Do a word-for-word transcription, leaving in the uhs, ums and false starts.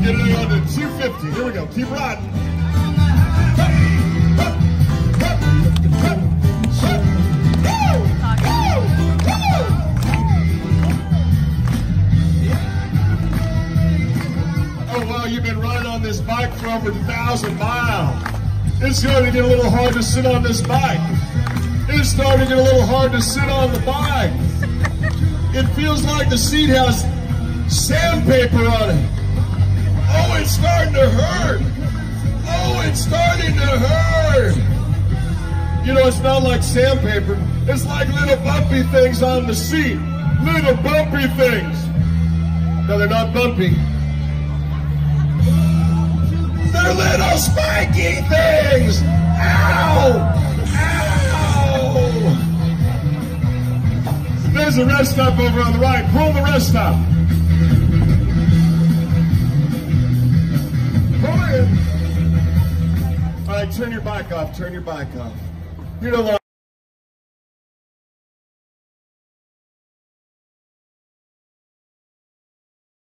get it on to two fifty. Here we go. Keep riding. Oh, wow, you've been riding on this bike for over a thousand miles. It's starting to get a little hard to sit on this bike. It's starting to get a little hard to sit on the bike. It feels like the seat has sandpaper on it. Oh, it's starting to hurt. Oh, it's starting to hurt. You know, it's not like sandpaper. It's like little bumpy things on the seat. Little bumpy things. No, they're not bumpy. They're little spiky things. Ow! There's a rest stop over on the right. Pull the rest stop. Pull in. All right, turn your bike off. Turn your bike off. You know what?